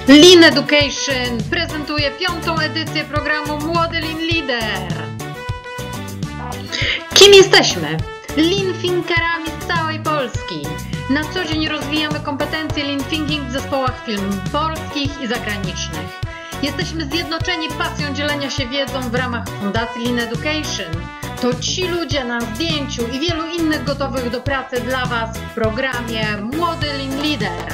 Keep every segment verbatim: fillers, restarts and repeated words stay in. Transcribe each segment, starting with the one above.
Lean Education prezentuje piątą edycję programu Młody Lean Leader. Kim jesteśmy? Lean Thinkerami z całej Polski. Na co dzień rozwijamy kompetencje Lean Thinking w zespołach firm polskich i zagranicznych. Jesteśmy zjednoczeni pasją dzielenia się wiedzą w ramach Fundacji Lean Education. To ci ludzie na zdjęciu i wielu innych gotowych do pracy dla Was w programie Młody Lean Leader.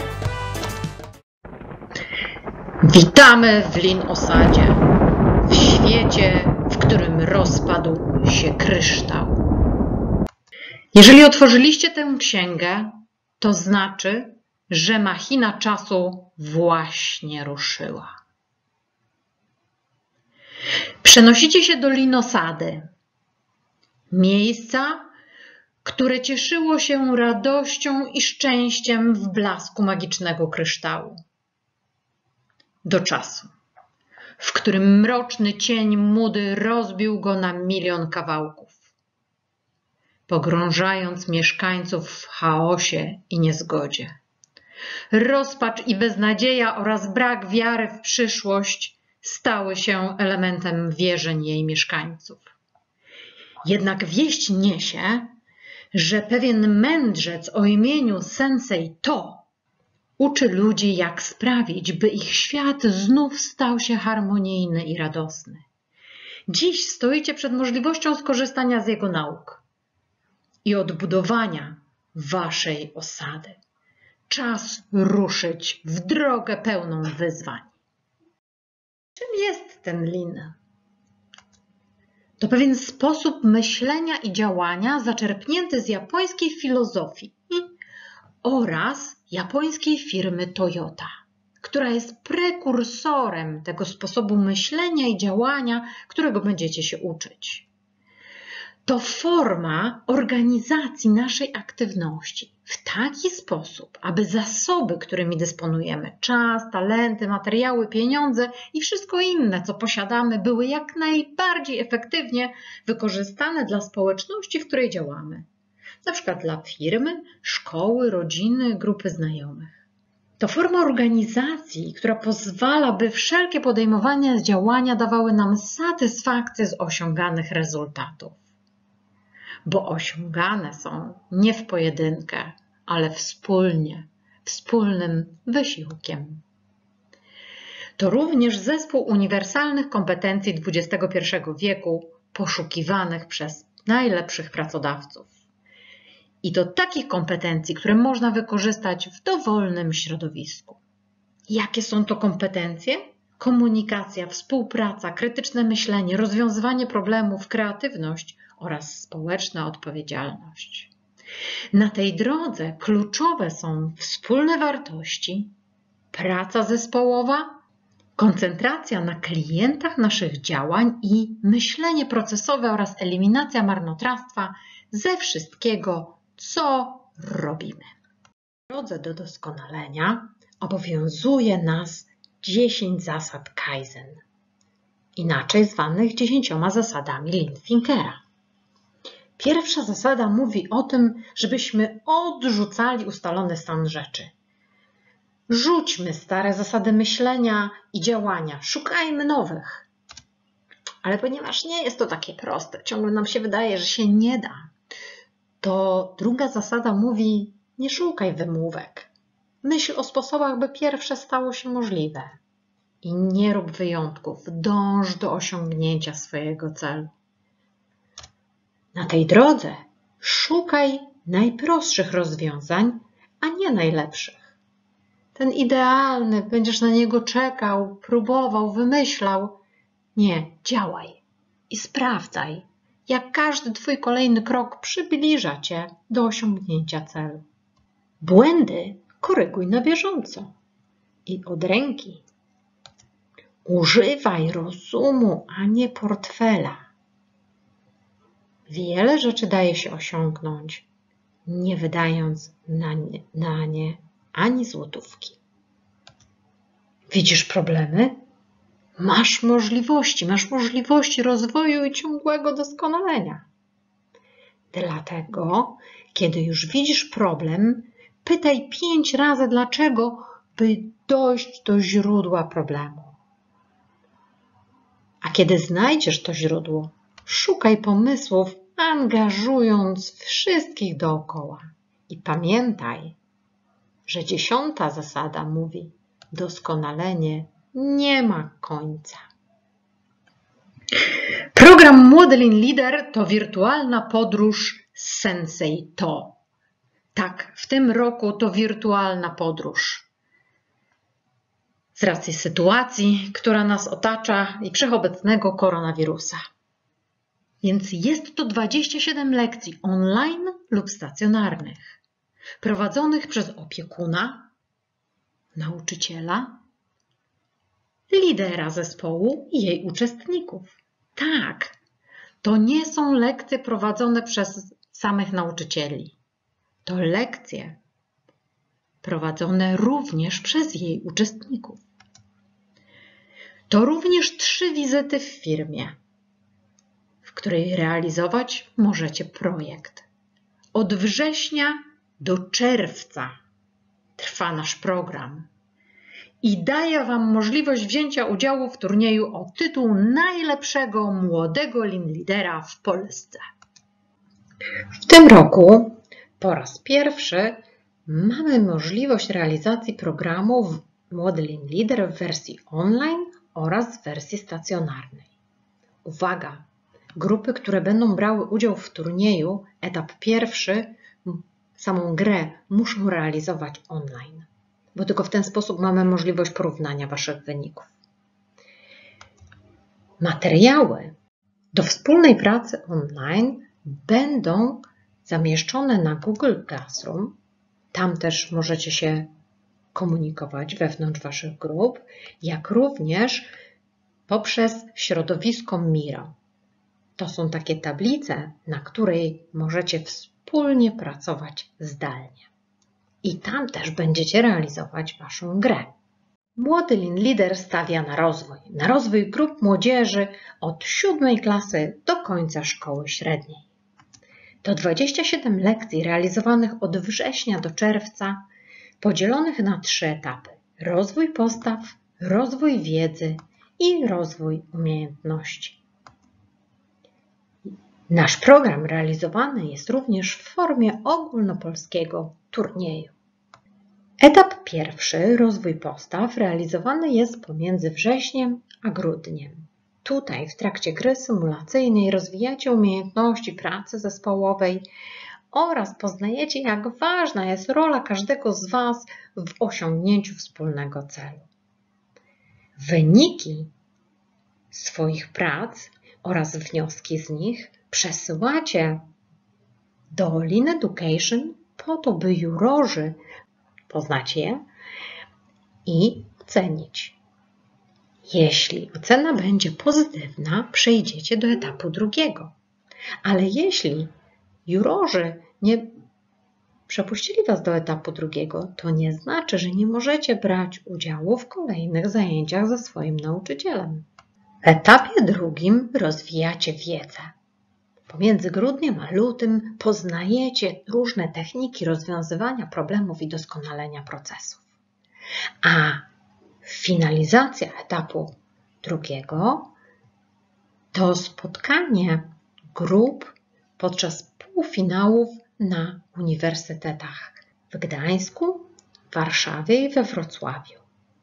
Witamy w Lean Osadzie, w świecie, w którym rozpadł się kryształ. Jeżeli otworzyliście tę księgę, to znaczy, że machina czasu właśnie ruszyła. Przenosicie się do Lean Osady, miejsca, które cieszyło się radością i szczęściem w blasku magicznego kryształu. Do czasu, w którym mroczny cień Mudy rozbił go na milion kawałków, pogrążając mieszkańców w chaosie i niezgodzie. Rozpacz i beznadzieja oraz brak wiary w przyszłość stały się elementem wierzeń jej mieszkańców. Jednak wieść niesie, że pewien mędrzec o imieniu Sensei To uczy ludzi, jak sprawić, by ich świat znów stał się harmonijny i radosny. Dziś stoicie przed możliwością skorzystania z jego nauk i odbudowania waszej osady. Czas ruszyć w drogę pełną wyzwań. Czym jest ten Lean? To pewien sposób myślenia i działania zaczerpnięty z japońskiej filozofii oraz japońskiej firmy Toyota, która jest prekursorem tego sposobu myślenia i działania, którego będziecie się uczyć. To forma organizacji naszej aktywności w taki sposób, aby zasoby, którymi dysponujemy, czas, talenty, materiały, pieniądze i wszystko inne, co posiadamy, były jak najbardziej efektywnie wykorzystane dla społeczności, w której działamy. Na przykład dla firmy, szkoły, rodziny, grupy znajomych. To forma organizacji, która pozwala, by wszelkie podejmowane działania dawały nam satysfakcję z osiąganych rezultatów. Bo osiągane są nie w pojedynkę, ale wspólnie, wspólnym wysiłkiem. To również zespół uniwersalnych kompetencji dwudziestego pierwszego wieku, poszukiwanych przez najlepszych pracodawców. I do takich kompetencji, które można wykorzystać w dowolnym środowisku. Jakie są to kompetencje? Komunikacja, współpraca, krytyczne myślenie, rozwiązywanie problemów, kreatywność oraz społeczna odpowiedzialność. Na tej drodze kluczowe są wspólne wartości, praca zespołowa, koncentracja na klientach naszych działań i myślenie procesowe oraz eliminacja marnotrawstwa ze wszystkiego, co robimy. W drodze do doskonalenia obowiązuje nas dziesięć zasad Kaizen, inaczej zwanych dziesięcioma zasadami Lean Thinkera. Pierwsza zasada mówi o tym, żebyśmy odrzucali ustalony stan rzeczy. Rzućmy stare zasady myślenia i działania, szukajmy nowych. Ale ponieważ nie jest to takie proste, ciągle nam się wydaje, że się nie da, to druga zasada mówi: nie szukaj wymówek. Myśl o sposobach, by pierwsze stało się możliwe. I nie rób wyjątków, dąż do osiągnięcia swojego celu. Na tej drodze szukaj najprostszych rozwiązań, a nie najlepszych. Ten idealny, będziesz na niego czekał, próbował, wymyślał. Nie, działaj i sprawdzaj, jak każdy Twój kolejny krok przybliża Cię do osiągnięcia celu. Błędy koryguj na bieżąco i od ręki. Używaj rozumu, a nie portfela. Wiele rzeczy daje się osiągnąć, nie wydając na nie, na nie ani złotówki. Widzisz problemy? Masz możliwości, masz możliwości rozwoju i ciągłego doskonalenia. Dlatego, kiedy już widzisz problem, pytaj pięć razy dlaczego, by dojść do źródła problemu. A kiedy znajdziesz to źródło, szukaj pomysłów, angażując wszystkich dookoła. I pamiętaj, że dziesiąta zasada mówi: doskonalenie nie ma końca. Program Młody Lean Leader to wirtualna podróż z Sensei To. Tak, w tym roku to wirtualna podróż. Z racji sytuacji, która nas otacza i wszechobecnego koronawirusa. Więc jest to dwadzieścia siedem lekcji online lub stacjonarnych, prowadzonych przez opiekuna, nauczyciela, lidera zespołu i jej uczestników. Tak, to nie są lekcje prowadzone przez samych nauczycieli. To lekcje prowadzone również przez jej uczestników. To również trzy wizyty w firmie, w której realizować możecie projekt. Od września do czerwca trwa nasz program i daje Wam możliwość wzięcia udziału w turnieju o tytuł najlepszego młodego Lean Leadera w Polsce. W tym roku po raz pierwszy mamy możliwość realizacji programu Młody Lean Leader w wersji online oraz w wersji stacjonarnej. Uwaga! Grupy, które będą brały udział w turnieju, etap pierwszy, samą grę muszą realizować online, bo tylko w ten sposób mamy możliwość porównania Waszych wyników. Materiały do wspólnej pracy online będą zamieszczone na Google Classroom. Tam też możecie się komunikować wewnątrz Waszych grup, jak również poprzez środowisko Miro. To są takie tablice, na której możecie wspólnie pracować zdalnie. I tam też będziecie realizować Waszą grę. Młody Lean Leader stawia na rozwój. Na rozwój grup młodzieży od siódmej klasy do końca szkoły średniej. To dwadzieścia siedem lekcji realizowanych od września do czerwca, podzielonych na trzy etapy. Rozwój postaw, rozwój wiedzy i rozwój umiejętności. Nasz program realizowany jest również w formie ogólnopolskiego turnieju. Etap pierwszy, rozwój postaw, realizowany jest pomiędzy wrześniem a grudniem. Tutaj w trakcie gry symulacyjnej rozwijacie umiejętności pracy zespołowej oraz poznajecie, jak ważna jest rola każdego z Was w osiągnięciu wspólnego celu. Wyniki swoich prac oraz wnioski z nich przesyłacie do Lean Education po to, by jurorzy poznać je i ocenić. Jeśli ocena będzie pozytywna, przejdziecie do etapu drugiego. Ale jeśli jurorzy nie przepuścili Was do etapu drugiego, to nie znaczy, że nie możecie brać udziału w kolejnych zajęciach ze swoim nauczycielem. W etapie drugim rozwijacie wiedzę. Pomiędzy grudniem a lutym poznajecie różne techniki rozwiązywania problemów i doskonalenia procesów. A finalizacja etapu drugiego to spotkanie grup podczas półfinałów na uniwersytetach w Gdańsku, Warszawie i we Wrocławiu.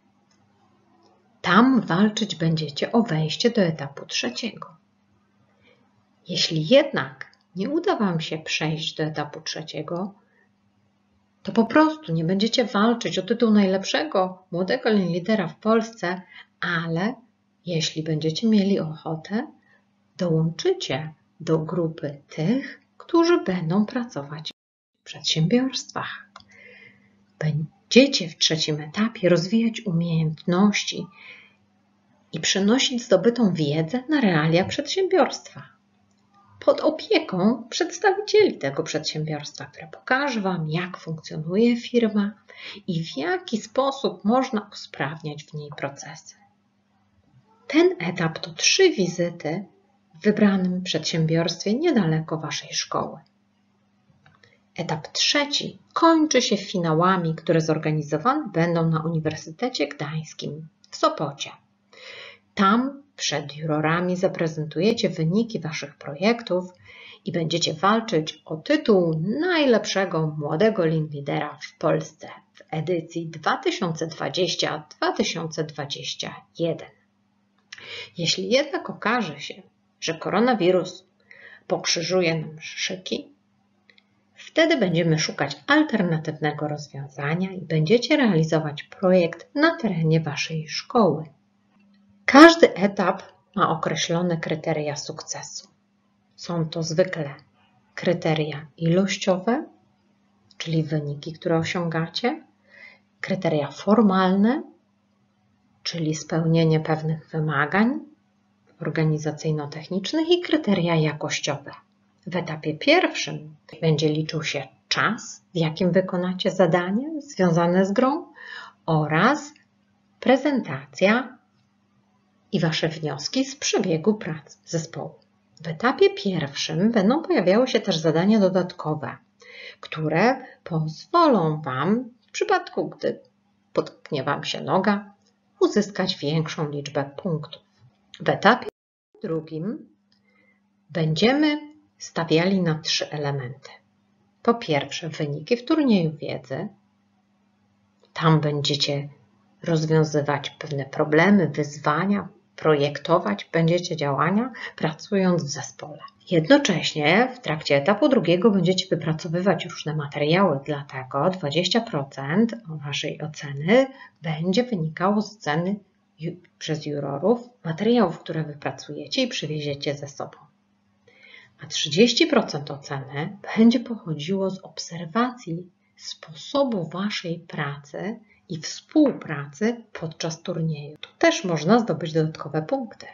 Tam walczyć będziecie o wejście do etapu trzeciego. Jeśli jednak nie uda Wam się przejść do etapu trzeciego, to po prostu nie będziecie walczyć o tytuł najlepszego młodego Lean Leadera w Polsce, ale jeśli będziecie mieli ochotę, dołączycie do grupy tych, którzy będą pracować w przedsiębiorstwach. Będziecie w trzecim etapie rozwijać umiejętności i przenosić zdobytą wiedzę na realia przedsiębiorstwa. Pod opieką przedstawicieli tego przedsiębiorstwa, które pokaże Wam, jak funkcjonuje firma i w jaki sposób można usprawniać w niej procesy. Ten etap to trzy wizyty w wybranym przedsiębiorstwie niedaleko Waszej szkoły. Etap trzeci kończy się finałami, które zorganizowane będą na Uniwersytecie Gdańskim w Sopocie. Tam przed jurorami zaprezentujecie wyniki Waszych projektów i będziecie walczyć o tytuł najlepszego młodego Lean Leadera w Polsce w edycji dwa tysiące dwudziestej do dwa tysiące dwudziestej pierwszej. Jeśli jednak okaże się, że koronawirus pokrzyżuje nam szyki, wtedy będziemy szukać alternatywnego rozwiązania i będziecie realizować projekt na terenie Waszej szkoły. Każdy etap ma określone kryteria sukcesu. Są to zwykle kryteria ilościowe, czyli wyniki, które osiągacie, kryteria formalne, czyli spełnienie pewnych wymagań organizacyjno-technicznych i kryteria jakościowe. W etapie pierwszym będzie liczył się czas, w jakim wykonacie zadanie związane z grą oraz prezentacja i Wasze wnioski z przebiegu prac zespołu. W etapie pierwszym będą pojawiały się też zadania dodatkowe, które pozwolą Wam, w przypadku gdy potknie Wam się noga, uzyskać większą liczbę punktów. W etapie drugim będziemy stawiali na trzy elementy. Po pierwsze, wyniki w turnieju wiedzy. Tam będziecie rozwiązywać pewne problemy, wyzwania, projektować będziecie działania, pracując w zespole. Jednocześnie w trakcie etapu drugiego będziecie wypracowywać różne materiały, dlatego dwadzieścia procent Waszej oceny będzie wynikało z oceny przez jurorów materiałów, które wypracujecie i przywieziecie ze sobą. A trzydzieści procent oceny będzie pochodziło z obserwacji sposobu Waszej pracy i współpracy podczas turnieju. Tu też można zdobyć dodatkowe punkty.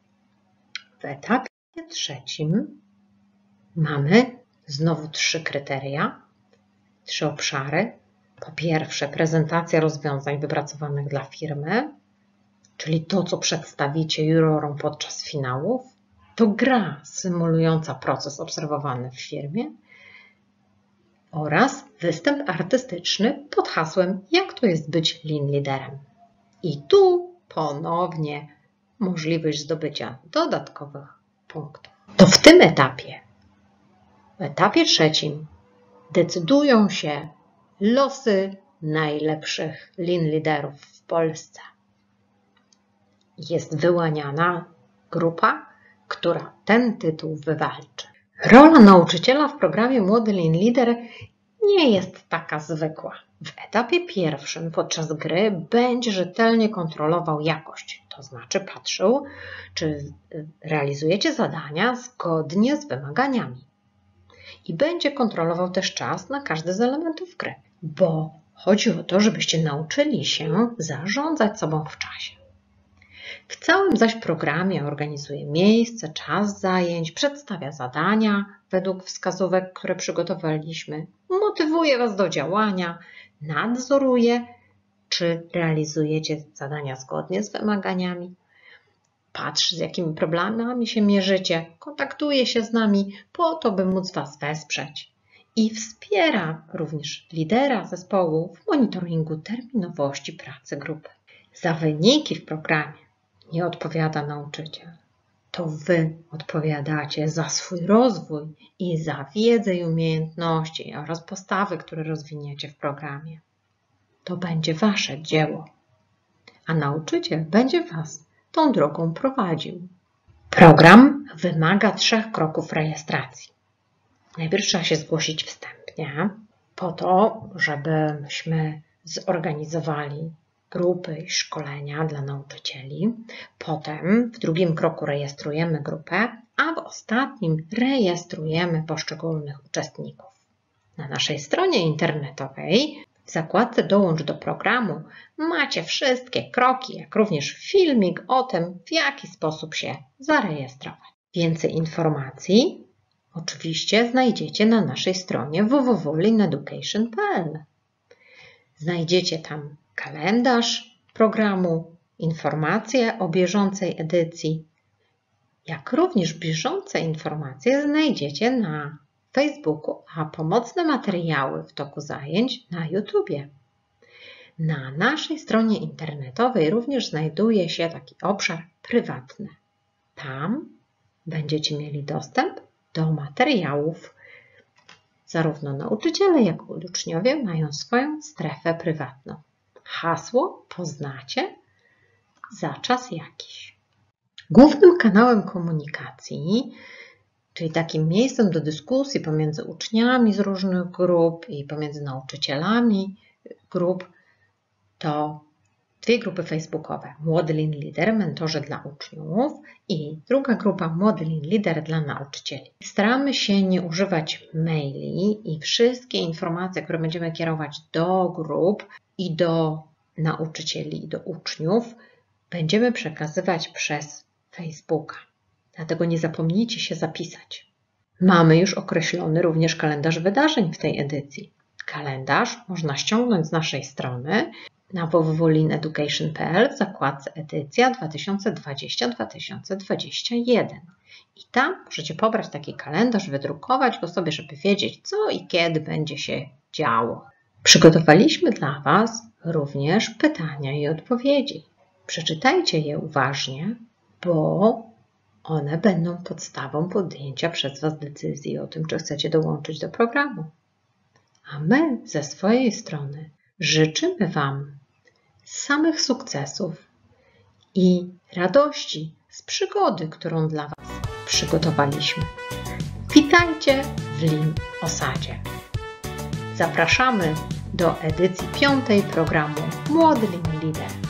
W etapie trzecim mamy znowu trzy kryteria, trzy obszary. Po pierwsze, prezentacja rozwiązań wypracowanych dla firmy, czyli to, co przedstawicie jurorom podczas finałów. To gra symulująca proces obserwowany w firmie oraz występ artystyczny pod hasłem jak to jest być Lean Leaderem. I tu ponownie możliwość zdobycia dodatkowych punktów. To w tym etapie, w etapie trzecim decydują się losy najlepszych Lean Leaderów w Polsce. Jest wyłaniana grupa, która ten tytuł wywalczy. Rola nauczyciela w programie Młody Lean Leader nie jest taka zwykła. W etapie pierwszym podczas gry będzie rzetelnie kontrolował jakość, to znaczy patrzył, czy realizujecie zadania zgodnie z wymaganiami. I będzie kontrolował też czas na każdy z elementów gry, bo chodzi o to, żebyście nauczyli się zarządzać sobą w czasie. W całym zaś programie organizuje miejsce, czas zajęć, przedstawia zadania według wskazówek, które przygotowaliśmy, motywuje Was do działania, nadzoruje, czy realizujecie zadania zgodnie z wymaganiami, patrzy, z jakimi problemami się mierzycie, kontaktuje się z nami po to, by móc Was wesprzeć i wspiera również lidera zespołu w monitoringu terminowości pracy grupy. Za wyniki w programie nie odpowiada nauczyciel. To Wy odpowiadacie za swój rozwój i za wiedzę i umiejętności oraz postawy, które rozwiniecie w programie. To będzie Wasze dzieło, a nauczyciel będzie Was tą drogą prowadził. Program wymaga trzech kroków rejestracji. Najpierw trzeba się zgłosić wstępnie, po to, żebyśmy zorganizowali grupy i szkolenia dla nauczycieli. Potem w drugim kroku rejestrujemy grupę, a w ostatnim rejestrujemy poszczególnych uczestników. Na naszej stronie internetowej w zakładce Dołącz do programu macie wszystkie kroki, jak również filmik o tym, w jaki sposób się zarejestrować. Więcej informacji oczywiście znajdziecie na naszej stronie w w w kropka lean education kropka p l. Znajdziecie tam kalendarz programu, informacje o bieżącej edycji, jak również bieżące informacje znajdziecie na Facebooku, a pomocne materiały w toku zajęć na YouTubie. Na naszej stronie internetowej również znajduje się taki obszar prywatny. Tam będziecie mieli dostęp do materiałów. Zarówno nauczyciele, jak i uczniowie mają swoją strefę prywatną. Hasło poznacie za czas jakiś. Głównym kanałem komunikacji, czyli takim miejscem do dyskusji pomiędzy uczniami z różnych grup i pomiędzy nauczycielami grup, to dwie grupy facebookowe. Młody Lean Leader, mentorzy dla uczniów i druga grupa Młody Lean Leader dla nauczycieli. Staramy się nie używać maili i wszystkie informacje, które będziemy kierować do grup i do nauczycieli i do uczniów, będziemy przekazywać przez Facebooka. Dlatego nie zapomnijcie się zapisać. Mamy już określony również kalendarz wydarzeń w tej edycji. Kalendarz można ściągnąć z naszej strony na w w w kropka lean education kropka p l w zakładce edycja dwa tysiące dwudziesty do dwa tysiące dwudziestego pierwszego. I tam możecie pobrać taki kalendarz, wydrukować go sobie, żeby wiedzieć, co i kiedy będzie się działo. Przygotowaliśmy dla Was również pytania i odpowiedzi. Przeczytajcie je uważnie, bo one będą podstawą podjęcia przez Was decyzji o tym, czy chcecie dołączyć do programu. A my ze swojej strony życzymy Wam samych sukcesów i radości z przygody, którą dla Was przygotowaliśmy. Witajcie w Lean Osadzie. Zapraszamy do edycji piątej programu Młody Lean Leader.